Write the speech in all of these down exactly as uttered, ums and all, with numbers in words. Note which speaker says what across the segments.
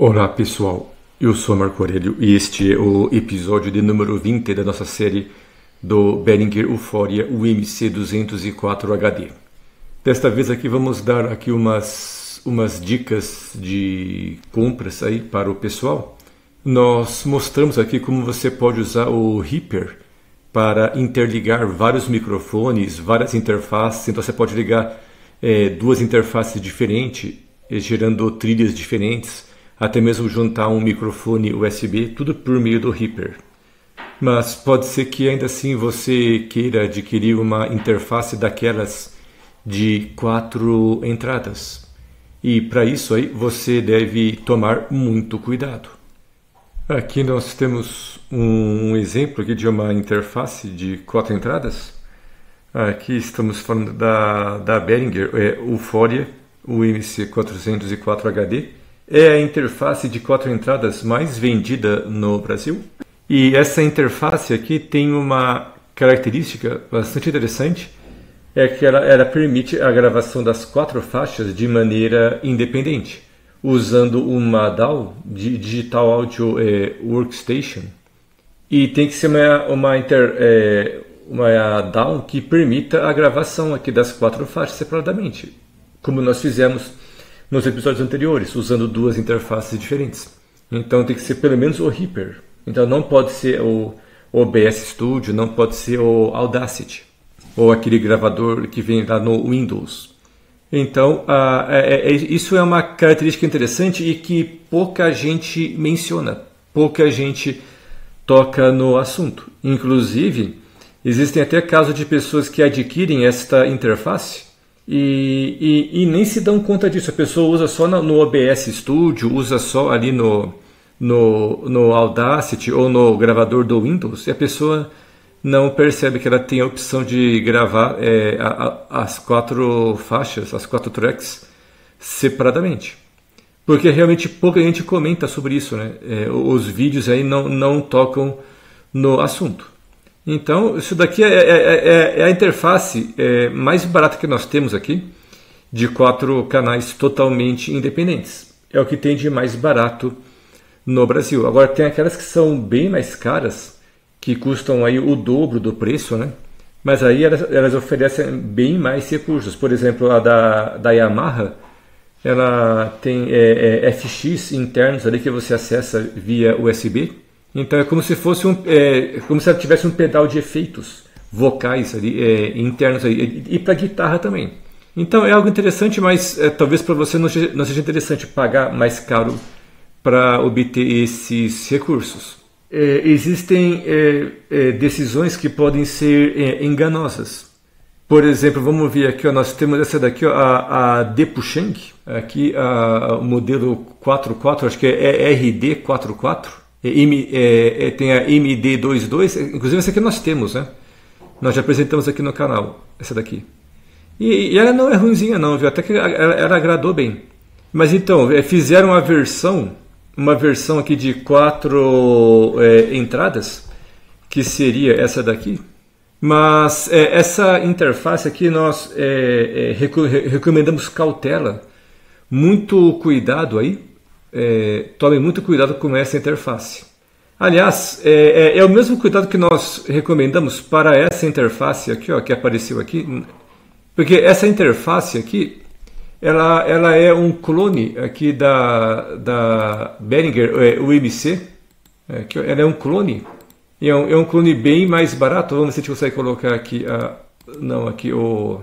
Speaker 1: Olá pessoal, eu sou Marco Aurélio e este é o episódio de número vinte da nossa série do Behringer Euphoria U M C duzentos e quatro H D. Desta vez aqui vamos dar aqui umas, umas dicas de compras aí para o pessoal. Nós mostramos aqui como você pode usar o Reaper para interligar vários microfones, várias interfaces. Então você pode ligar é, duas interfaces diferentes, gerando trilhas diferentes, até mesmo juntar um microfone U S B, tudo por meio do Reaper. Mas pode ser que ainda assim você queira adquirir uma interface daquelas de quatro entradas. E para isso aí você deve tomar muito cuidado. Aqui nós temos um exemplo aqui de uma interface de quatro entradas. Aqui estamos falando da, da Behringer é, Euphoria U M C quatrocentos e quatro H D. É a interface de quatro entradas mais vendida no Brasil. E essa interface aqui tem uma característica bastante interessante, é que ela, ela permite a gravação das quatro faixas de maneira independente, usando uma D A W, de Digital Audio é, Workstation. E tem que ser uma, uma, inter, é, uma D A W que permita a gravação aqui das quatro faixas separadamente, como nós fizemos nos episódios anteriores, usando duas interfaces diferentes. Então tem que ser pelo menos o Reaper. Então não pode ser o O B S Studio, não pode ser o Audacity, ou aquele gravador que vem lá no Windows. Então uh, é, é, isso é uma característica interessante e que pouca gente menciona, pouca gente toca no assunto. Inclusive, existem até casos de pessoas que adquirem esta interface E, e, e nem se dão conta disso. A pessoa usa só no, no O B S Studio, usa só ali no, no, no Audacity ou no gravador do Windows, e a pessoa não percebe que ela tem a opção de gravar é, a, a, as quatro faixas, as quatro tracks separadamente. Porque realmente pouca gente comenta sobre isso, né? É, os vídeos aí não, não tocam no assunto. Então, isso daqui é, é, é, é a interface é, mais barata que nós temos aqui, de quatro canais totalmente independentes. É o que tem de mais barato no Brasil. Agora, tem aquelas que são bem mais caras, que custam aí o dobro do preço, né? Mas aí elas, elas oferecem bem mais recursos. Por exemplo, a da, da Yamaha, ela tem é, é, F X internos ali que você acessa via U S B. Então é como se fosse um, é, como se ela tivesse um pedal de efeitos vocais ali, é, internos aí, e, e para guitarra também. Então é algo interessante, mas é, talvez para você não seja, não seja interessante pagar mais caro para obter esses recursos. É, existem é, é, decisões que podem ser é, enganosas. Por exemplo, vamos ver aqui, ó, nós temos essa daqui, ó, a, a Depucheng, aqui a, o modelo quatro quatro, acho que é R D quatro quatro. M, é, é, tem a M D vinte e dois, inclusive essa aqui nós temos, né? Nós já apresentamos aqui no canal, essa daqui. E, e ela não é ruimzinha não, viu? Até que ela, ela agradou bem. Mas então, é, fizeram uma versão, uma versão aqui de quatro é, entradas, que seria essa daqui. Mas é, essa interface aqui nós é, é, recomendamos cautela, muito cuidado aí. É, tome muito cuidado com essa interface. Aliás, é, é, é o mesmo cuidado que nós recomendamos para essa interface aqui, ó, que apareceu aqui, porque essa interface aqui, ela, ela é um clone aqui da, da Behringer é, U M C. É, aqui, ó, ela é um clone, e é um, é um clone bem mais barato. Vamos ver se a gente consegue colocar aqui, a, não, aqui o,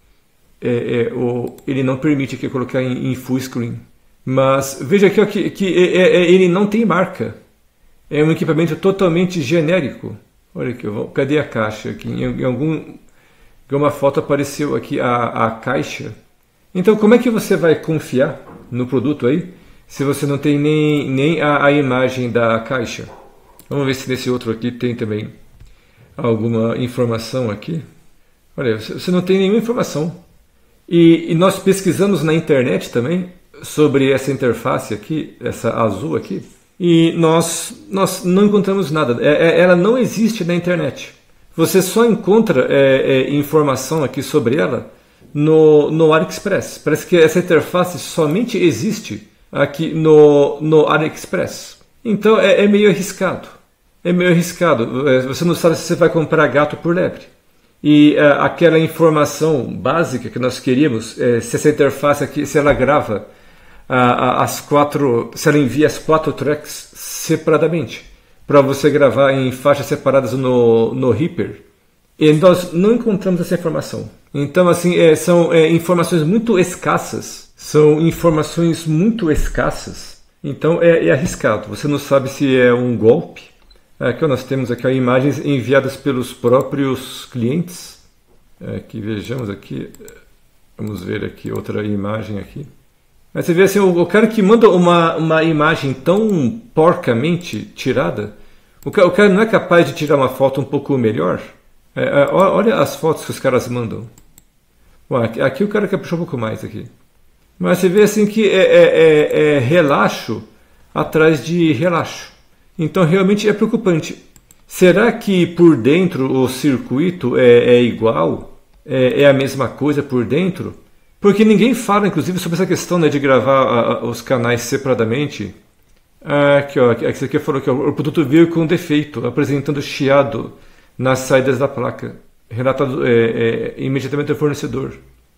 Speaker 1: é, é, o, ele não permite aqui colocar em, em full screen. Mas veja aqui ó, que, que é, é, ele não tem marca. É um equipamento totalmente genérico. Olha aqui, ó, cadê a caixa? Aqui? Em, em algum, em alguma foto apareceu aqui a, a caixa. Então como é que você vai confiar no produto aí, se você não tem nem, nem a, a imagem da caixa? Vamos ver se nesse outro aqui tem também alguma informação aqui. Olha, você não tem nenhuma informação. E, e nós pesquisamos na internet também sobre essa interface aqui, essa azul aqui, e nós, nós não encontramos nada. É, é, ela não existe na internet. Você só encontra é, é, informação aqui sobre ela no, no AliExpress. Parece que essa interface somente existe aqui no, no AliExpress. Então é, é meio arriscado. É meio arriscado. Você não sabe se você vai comprar gato por lebre. E uh, aquela informação básica que nós queríamos, é, se essa interface aqui, se ela grava uh, as quatro, se ela envia as quatro tracks separadamente, para você gravar em faixas separadas no, no Reaper. E nós não encontramos essa informação. Então, assim, é, são é, informações muito escassas. São informações muito escassas. Então, é, é arriscado. Você não sabe se é um golpe. Aqui nós temos aqui ó, imagens enviadas pelos próprios clientes. Aqui, vejamos aqui. Vamos ver aqui outra imagem aqui. Mas você vê assim, o, o cara que manda uma, uma imagem tão porcamente tirada, o cara, o cara não é capaz de tirar uma foto um pouco melhor? É, é, olha as fotos que os caras mandam. Bom, aqui, aqui o cara quer puxar um pouco mais aqui. Mas você vê assim que é, é, é, é relaxo atrás de relaxo. Então realmente é preocupante. Será que por dentro o circuito é, é igual? É, é a mesma coisa por dentro? Porque ninguém fala, inclusive, sobre essa questão, né, de gravar a, a, os canais separadamente. Ah, aqui, ó, aqui, aqui falou que ó, o produto veio com defeito, apresentando chiado nas saídas da placa, relatado é, é, imediatamente ao fornecedor.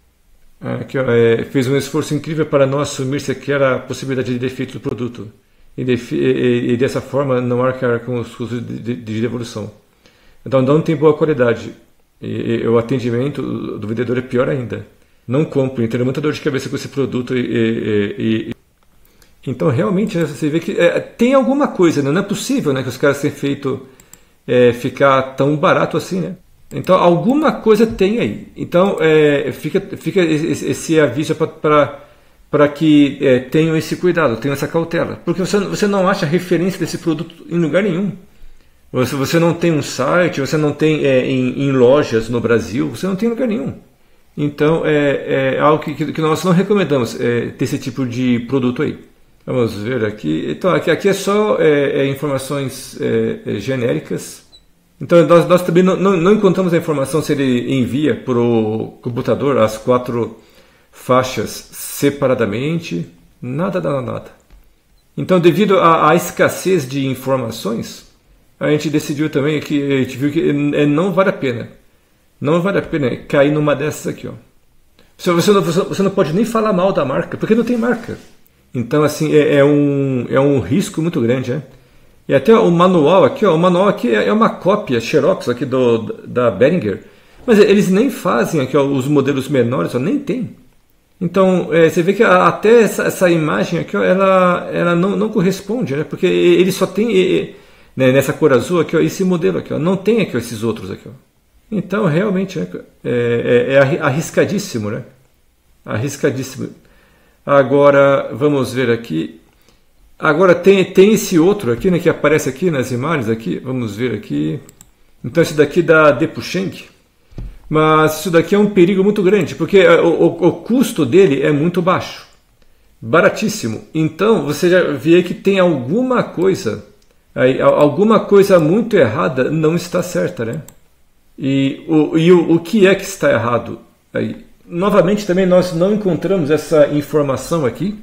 Speaker 1: Aqui, ó, é, fez um esforço incrível para não assumir sequer a possibilidade de defeito do produto. E, defi e, e dessa forma não arcar com os custos de, de, de devolução. Então não tem boa qualidade. E, e o atendimento do vendedor é pior ainda. Não compre, tem muita dor de cabeça com esse produto. E, e, e... Então realmente você vê que é, tem alguma coisa, né? Não é possível, né, que os caras tenham feito é, ficar tão barato assim, né? Então alguma coisa tem aí. Então é, fica, fica esse, esse aviso para para que é, tenham esse cuidado, tenham essa cautela. Porque você, você não acha referência desse produto em lugar nenhum. Você, você não tem um site, você não tem é, em, em lojas no Brasil, você não tem em lugar nenhum. Então é, é algo que, que nós não recomendamos é, ter esse tipo de produto aí. Vamos ver aqui. Então aqui, aqui é só é, é, informações é, é, genéricas. Então nós, nós também não, não, não encontramos a informação se ele envia para o computador as quatro faixas separadamente, nada, nada, nada. Então, devido à escassez de informações, a gente decidiu também que a gente viu que não vale a pena, não vale a pena cair numa dessas aqui, ó. Você não, você não pode nem falar mal da marca, porque não tem marca. Então, assim, é, é um é um risco muito grande, né? E até o manual aqui, ó, o manual aqui é uma cópia xerox aqui do da Behringer, mas eles nem fazem aqui, ó, os modelos menores, ó, nem tem. Então, é, você vê que até essa, essa imagem aqui, ó, ela, ela não, não corresponde, né? Porque ele só tem, e, né, nessa cor azul aqui, ó, esse modelo aqui, ó, não tem aqui ó, esses outros aqui. Ó. Então, realmente, né, é, é, é arriscadíssimo, né? Arriscadíssimo. Agora, vamos ver aqui. Agora, tem, tem esse outro aqui, né, que aparece aqui nas imagens, aqui. Vamos ver aqui. Então, esse daqui da Depucheng. Mas isso daqui é um perigo muito grande, porque o, o, o custo dele é muito baixo, baratíssimo. Então você já vê que tem alguma coisa, aí, alguma coisa muito errada não está certa, né? E o, e o, o que é que está errado? Aí, novamente também nós não encontramos essa informação aqui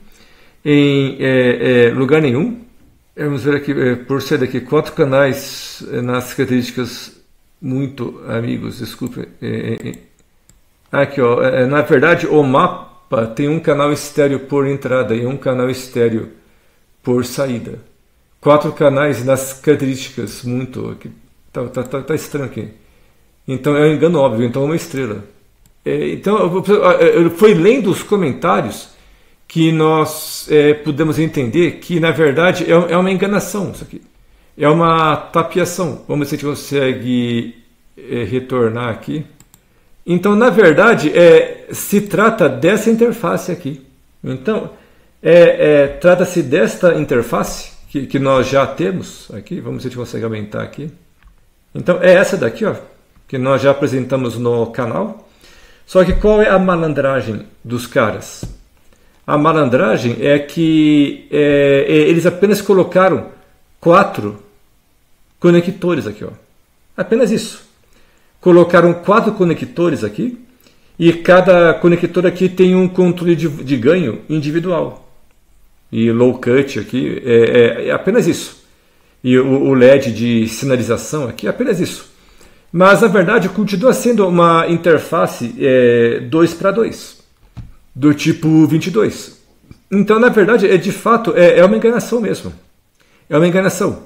Speaker 1: em é, é, lugar nenhum. Vamos ver aqui, é, por ser daqui, quatro canais é, nas características. Muito, amigos, desculpe. É, é, aqui, ó, é, na verdade, o mapa tem um canal estéreo por entrada e um canal estéreo por saída. Quatro canais nas características, muito. Aqui, tá, tá, tá, tá estranho aqui. Então é um engano óbvio, então é uma estrela. É, então, eu fui lendo os comentários que nós é, pudemos entender que, na verdade, é, é uma enganação isso aqui. É uma tapeação. Vamos ver se a gente consegue é, retornar aqui. Então, na verdade, é, se trata dessa interface aqui. Então, é, é, trata-se desta interface que, que nós já temos aqui. Vamos ver se a gente consegue aumentar aqui. Então, é essa daqui, ó, que nós já apresentamos no canal. Só que qual é a malandragem dos caras? A malandragem é que é, é, eles apenas colocaram quatro conectores aqui, ó. Apenas isso. Colocaram quatro conectores aqui e cada conector aqui tem um controle de, de ganho individual. e low cut aqui, é, é, é apenas isso. E o, o L E D de sinalização aqui é apenas isso. Mas, na verdade, continua sendo uma interface é, dois para dois, do tipo vinte e dois. Então, na verdade, é, de fato, é, é uma enganação mesmo. É uma enganação.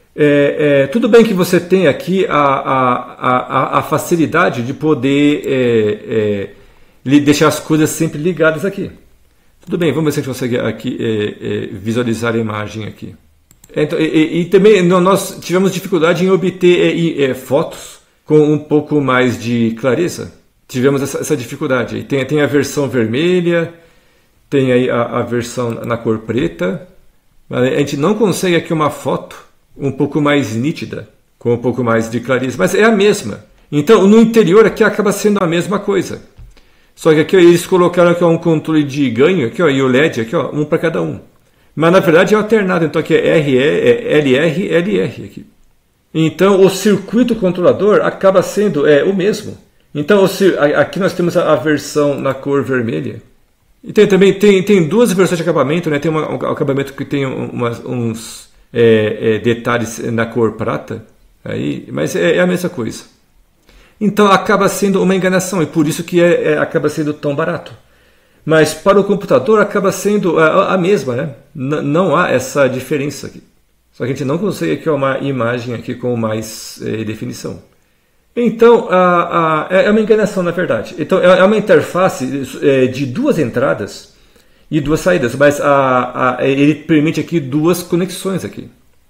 Speaker 1: É, é, tudo bem que você tem aqui a, a, a, a facilidade de poder é, é, deixar as coisas sempre ligadas aqui. Tudo bem, vamos ver se a gente consegue aqui, é, é, visualizar a imagem aqui. Então, e, e, e também nós tivemos dificuldade em obter é, é, fotos com um pouco mais de clareza. Tivemos essa, essa dificuldade. Tem, tem a versão vermelha, tem aí a, a versão na cor preta. A gente não consegue aqui uma foto um pouco mais nítida, com um pouco mais de clareza, mas é a mesma. Então, no interior aqui acaba sendo a mesma coisa. Só que aqui ó, eles colocaram aqui ó, um controle de ganho aqui, ó, e o L E D aqui, ó, um para cada um. Mas na verdade é alternado, então aqui é R E, é L R, L R aqui. Então o circuito controlador acaba sendo é, o mesmo. Então o, aqui nós temos a, a versão na cor vermelha. E tem também tem, tem duas versões de acabamento, né? Tem uma, um acabamento que tem umas, uns é, é, detalhes na cor prata, aí, mas é, é a mesma coisa. Então acaba sendo uma enganação e por isso que é, é, acaba sendo tão barato. Mas para o computador acaba sendo a, a mesma, né? N não há essa diferença aqui. Só que a gente não consegue aqui uma imagem aqui com mais é, definição. Então a, a, é uma enganação na verdade. Então é uma interface é, de duas entradas e duas saídas, mas a, a, ele permite aqui duas conexões aqui.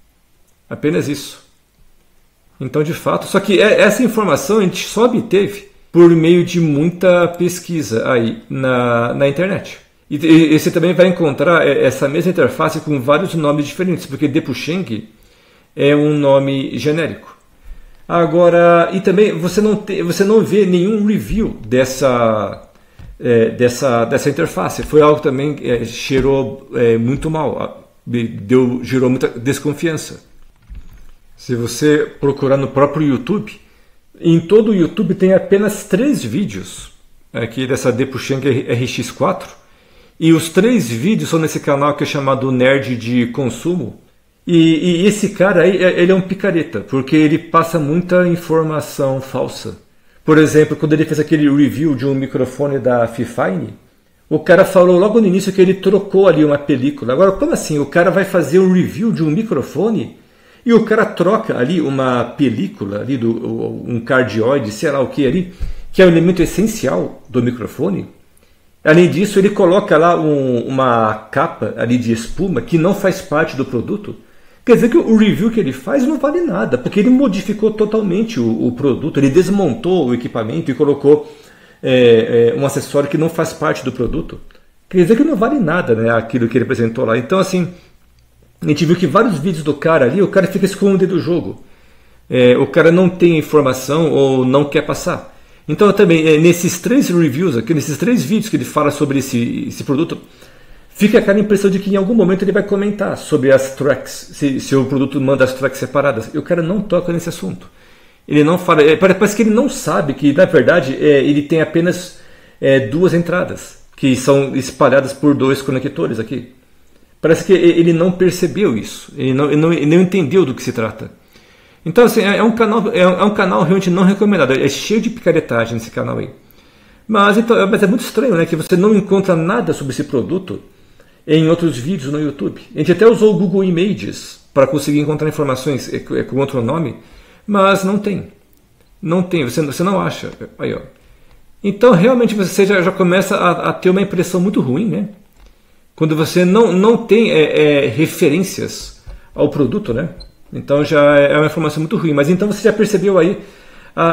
Speaker 1: Apenas isso. Então de fato, só que essa informação a gente só obteve por meio de muita pesquisa aí na, na internet. E, e você também vai encontrar essa mesma interface com vários nomes diferentes, porque Depucheng é um nome genérico. Agora, e também você não, te, você não vê nenhum review dessa, é, dessa, dessa interface. Foi algo que também é, cheirou é, muito mal, deu, gerou muita desconfiança. Se você procurar no próprio YouTube, em todo o YouTube tem apenas três vídeos aqui dessa Depucheng R X quatro e os três vídeos são nesse canal que é chamado Nerd de Consumo e, e esse cara aí ele é um picareta porque ele passa muita informação falsa. Por exemplo, quando ele fez aquele review de um microfone da Fifine, o cara falou logo no início que ele trocou ali uma película. Agora, como assim? O cara vai fazer um review de um microfone e o cara troca ali uma película, ali do, um cardioide, sei lá o que ali, que é o elemento essencial do microfone. Além disso, ele coloca lá um, uma capa ali de espuma que não faz parte do produto. Quer dizer que o review que ele faz não vale nada, porque ele modificou totalmente o, o produto, ele desmontou o equipamento e colocou é, é, um acessório que não faz parte do produto. Quer dizer que não vale nada, né, aquilo que ele apresentou lá. Então, assim, a gente viu que vários vídeos do cara ali, o cara fica escondendo o jogo. É, o cara não tem informação ou não quer passar. Então também, é, nesses três reviews aqui, nesses três vídeos que ele fala sobre esse, esse produto, fica aquela impressão de que em algum momento ele vai comentar sobre as tracks, se, se o produto manda as tracks separadas. E o cara não toca nesse assunto. Ele não fala, é, parece que ele não sabe que, na verdade, é, ele tem apenas é, duas entradas, que são espalhadas por dois conectores aqui. Parece que ele não percebeu isso, ele não, ele não, ele não entendeu do que se trata. Então, assim, é um canal, é um, é um canal realmente não recomendado, é cheio de picaretagem esse canal aí. Mas, então, mas é muito estranho, né, que você não encontra nada sobre esse produto em outros vídeos no YouTube. A gente até usou o Google Images para conseguir encontrar informações com outro nome, mas não tem. Não tem, você, você não acha. Aí, ó. Então, realmente, você já, já começa a, a ter uma impressão muito ruim, né? Quando você não, não tem é, é, referências ao produto, né? Então já é uma informação muito ruim. Mas então você já percebeu aí a,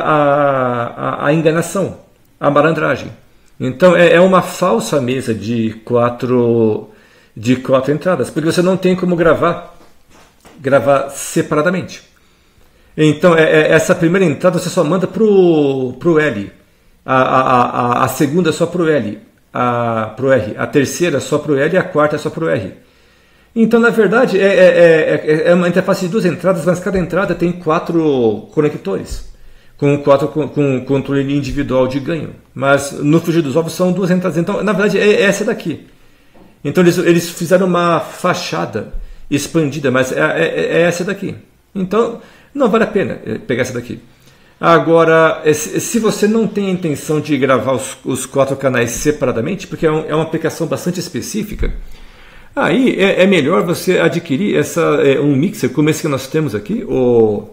Speaker 1: a, a enganação, a malandragem. Então é, é uma falsa mesa de quatro, de quatro entradas, porque você não tem como gravar, gravar separadamente. Então é, é, essa primeira entrada você só manda para o L, a, a, a, a segunda só para o L. A, pro R, a terceira só para o L e a quarta só para o R. Então, na verdade, é, é, é, é uma interface de duas entradas, mas cada entrada tem quatro conectores, com quatro com, com controle individual de ganho. Mas no frigir dos ovos são duas entradas. Então, na verdade, é essa daqui. Então eles, eles fizeram uma fachada expandida, mas é, é, é essa daqui. Então não vale a pena pegar essa daqui. Agora, se você não tem a intenção de gravar os, os quatro canais separadamente, porque é, um, é uma aplicação bastante específica, aí é, é melhor você adquirir essa, é, um mixer como esse que nós temos aqui, o,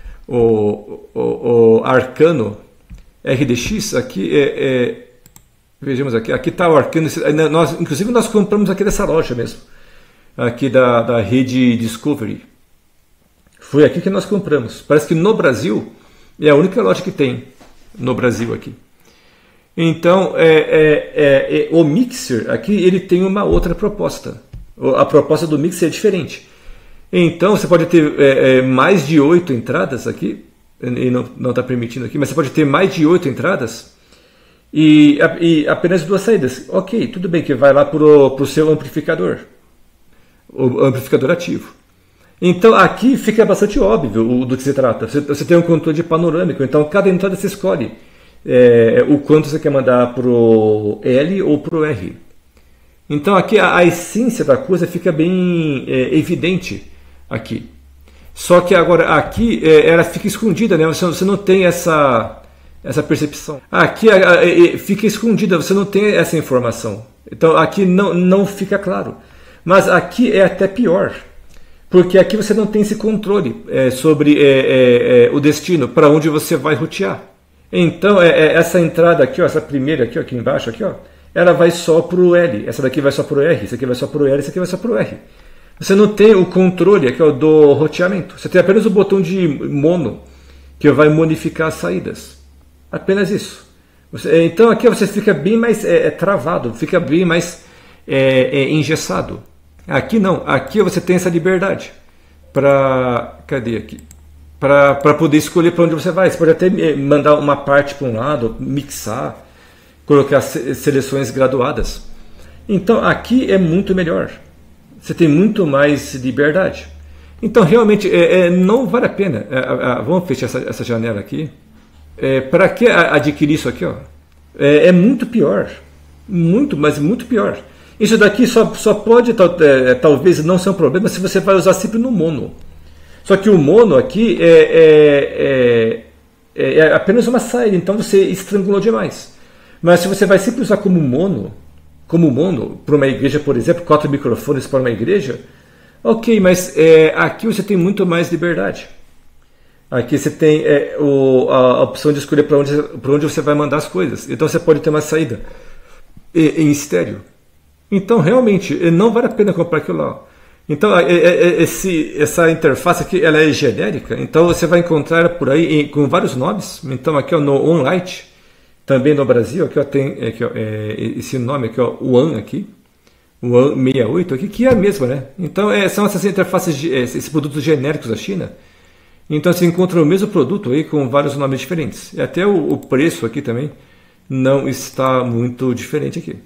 Speaker 1: o, o, o Arcano R D X. Aqui é, é, vejamos aqui, aqui está o Arcano. Nós, inclusive nós compramos aqui dessa loja mesmo, aqui da, da rede Discovery. Foi aqui que nós compramos. Parece que no Brasil é a única loja que tem no Brasil aqui. Então, é, é, é, é, o mixer aqui ele tem uma outra proposta. A proposta do mixer é diferente. Então, você pode ter é, é, mais de oito entradas aqui, e não está permitindo aqui, mas você pode ter mais de oito entradas e, e apenas duas saídas. Ok, tudo bem que vai lá para o seu amplificador, o amplificador ativo. Então aqui fica bastante óbvio do que se trata. Você tem um controle panorâmico, então cada entrada você escolhe é, o quanto você quer mandar para o L ou para o R. Então aqui a, a essência da coisa fica bem é, evidente aqui. Só que agora aqui é, ela fica escondida, né? Você, você não tem essa, essa percepção. Aqui a, a, fica escondida, você não tem essa informação. Então aqui não, não fica claro. Mas aqui é até pior. Porque aqui você não tem esse controle é, sobre é, é, é, o destino, para onde você vai rotear. Então, é, é, essa entrada aqui, ó, essa primeira aqui, ó, aqui embaixo, aqui, ó, ela vai só para o L. Essa daqui vai só para o R, essa aqui vai só para o L, essa aqui vai só para o R. Você não tem o controle aqui, ó, do roteamento. Você tem apenas o botão de mono, que vai modificar as saídas. Apenas isso. Você, então, aqui você fica bem mais é, é, travado, fica bem mais é, é, engessado. Aqui não, aqui você tem essa liberdade para, cadê aqui? Para poder escolher para onde você vai. Você pode até mandar uma parte para um lado, mixar, colocar seleções graduadas. Então aqui é muito melhor. Você tem muito mais liberdade. Então realmente é, é, não vale a pena. É, é, vamos fechar essa, essa janela aqui. É, para que adquirir isso aqui? Ó? É, é muito pior. Muito, mas muito pior. Isso daqui só, só pode tal, é, talvez não ser um problema se você vai usar sempre no mono. Só que o mono aqui é, é, é, é apenas uma saída, então você estrangulou demais. Mas se você vai sempre usar como mono, como mono para uma igreja, por exemplo, quatro microfones para uma igreja, ok, mas é, aqui você tem muito mais liberdade. Aqui você tem é, o, a opção de escolher para onde, para onde você vai mandar as coisas. Então você pode ter uma saída em estéreo. Então, realmente, não vale a pena comprar aquilo lá. Então, esse, essa interface aqui ela é genérica. Então, você vai encontrar por aí com vários nomes. Então, aqui ó, no OnLight, também no Brasil, aqui ó, tem aqui, ó, é, esse nome aqui, ó, o One aqui, o One sessenta e oito aqui, que é a mesma, né? Então, é, são essas interfaces, esses produtos genéricos da China. Então, você encontra o mesmo produto aí com vários nomes diferentes. E até o, o preço aqui também não está muito diferente aqui.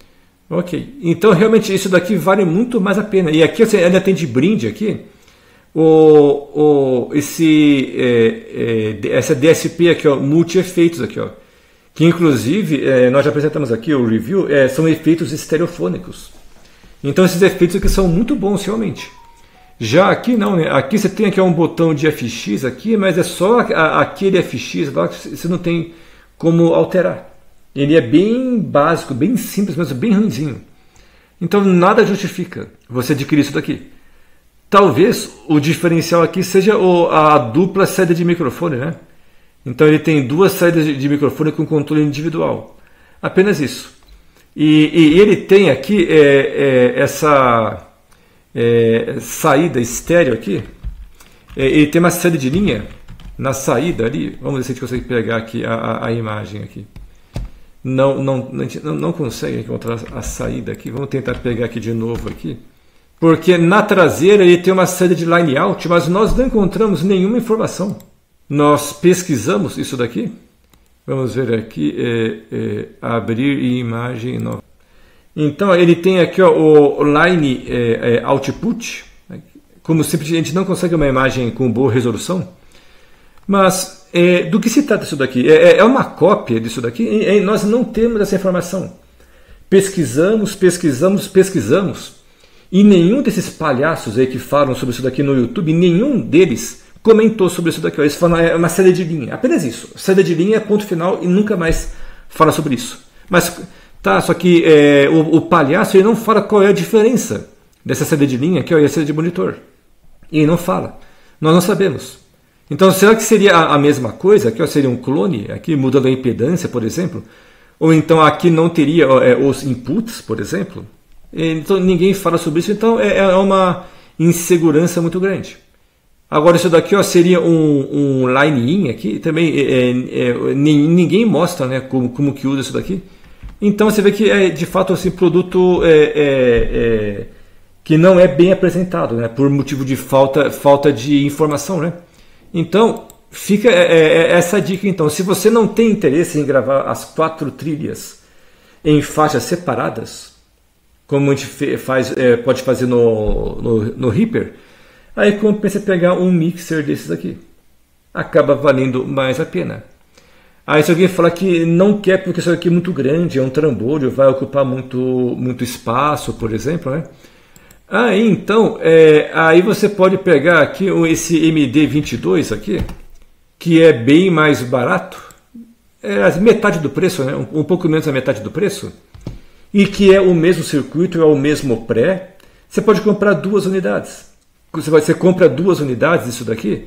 Speaker 1: Ok, então realmente isso daqui vale muito mais a pena. E aqui você ainda tem de brinde aqui o, o, esse, é, é, essa D S P aqui, ó, multi-efeitos aqui, ó, que inclusive é, nós já apresentamos aqui o review, é, são efeitos estereofônicos. Então esses efeitos aqui são muito bons realmente. Já aqui não, né? Aqui você tem aqui um botão de F X aqui, mas é só a, aquele F X lá que você não tem como alterar. Ele é bem básico, bem simples, mas bem ruinzinho. Então nada justifica você adquirir isso daqui. Talvez o diferencial aqui seja o, a dupla saída de microfone, né? Então ele tem duas saídas de, de microfone com controle individual. Apenas isso. E, e ele tem aqui é, é, essa é, saída estéreo aqui. É, ele tem uma saída de linha na saída ali. Vamos ver se a gente consegue pegar aqui a, a, a imagem aqui. Não, não, não, não consegue encontrar a saída aqui. Vamos tentar pegar aqui de novo aqui. Porque na traseira ele tem uma saída de line out, mas nós não encontramos nenhuma informação. Nós pesquisamos isso daqui. Vamos ver aqui, é, é, abrir imagem nova. Então ele tem aqui ó, o line é, é, output. Como sempre a gente não consegue uma imagem com boa resolução. Mas é, do que se trata isso daqui? É, é uma cópia disso daqui e, e nós não temos essa informação. pesquisamos, pesquisamos, pesquisamos, e nenhum desses palhaços aí que falam sobre isso daqui no YouTube, nenhum deles comentou sobre isso daqui. Ó. Eles falam, é uma saída de linha, apenas isso. Saída de linha, ponto final, e nunca mais fala sobre isso. Mas, tá, só que é, o, o palhaço ele não fala qual é a diferença dessa saída de linha, que é a saída de monitor. E ele não fala. Nós não sabemos. Então, será que seria a, a mesma coisa? Aqui ó, seria um clone, aqui mudando a impedância, por exemplo? Ou então aqui não teria ó, é, os inputs, por exemplo? Então ninguém fala sobre isso, então é, é uma insegurança muito grande. Agora isso daqui ó, seria um, um line-in aqui, também é, é, ninguém mostra né, como, como que usa isso daqui. Então você vê que é de fato assim, produto é, é, é, que não é bem apresentado, né, por motivo de falta, falta de informação. Né? Então fica é, é, essa dica. Então, se você não tem interesse em gravar as quatro trilhas em faixas separadas, como a gente faz, é, pode fazer no, no, no Reaper, aí compensa pegar um mixer desses aqui. Acaba valendo mais a pena. Aí se alguém falar que não quer porque isso aqui é muito grande, é um trambolho, vai ocupar muito, muito espaço, por exemplo, né? Aí então, é, aí você pode pegar aqui esse M D vinte e dois aqui, que é bem mais barato, é metade do preço, né? um, um pouco menos da metade do preço, e que é o mesmo circuito, é o mesmo pré. Você pode comprar duas unidades. Você, vai, você compra duas unidades disso daqui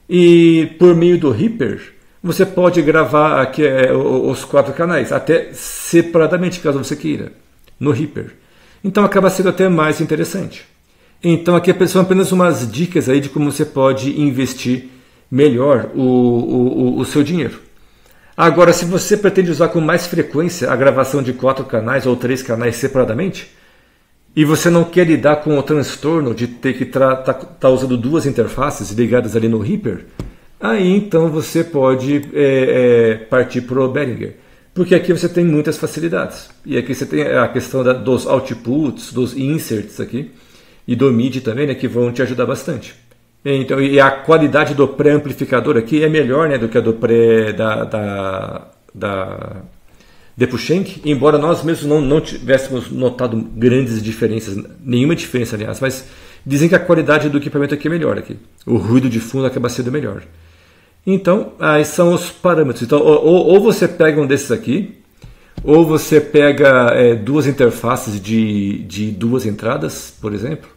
Speaker 1: e por meio do Reaper você pode gravar aqui é, os quatro canais, até separadamente, caso você queira, no Reaper. Então acaba sendo até mais interessante. Então aqui são apenas umas dicas aí de como você pode investir melhor o, o, o seu dinheiro. Agora, se você pretende usar com mais frequência a gravação de quatro canais ou três canais separadamente, e você não quer lidar com o transtorno de ter que estar tá, tá usando duas interfaces ligadas ali no Reaper, aí então você pode é, é, partir para o Behringer. Porque aqui você tem muitas facilidades. E aqui você tem a questão da, dos outputs, dos inserts aqui, e do M I D I também, né, que vão te ajudar bastante. Então, e a qualidade do pré-amplificador aqui é melhor né, do que a do pré da, da, da Depuchenk, embora nós mesmos não, não tivéssemos notado grandes diferenças, nenhuma diferença aliás, mas dizem que a qualidade do equipamento aqui é melhor. Aqui. O ruído de fundo acaba sendo melhor. Então, aí são os parâmetros. Então, ou, ou você pega um desses aqui, ou você pega é, duas interfaces de, de duas entradas, por exemplo,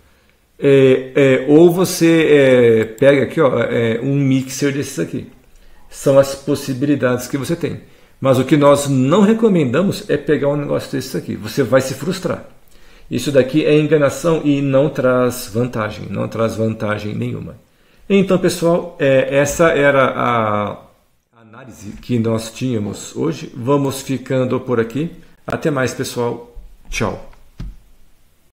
Speaker 1: É, é, ou você é, pega aqui ó, é, um mixer desses aqui. São as possibilidades que você tem. Mas o que nós não recomendamos é pegar um negócio desses aqui. Você vai se frustrar. Isso daqui é enganação e não traz vantagem. Não traz vantagem nenhuma. Então, pessoal, é, essa era a análise que nós tínhamos hoje. Vamos ficando por aqui. Até mais, pessoal. Tchau.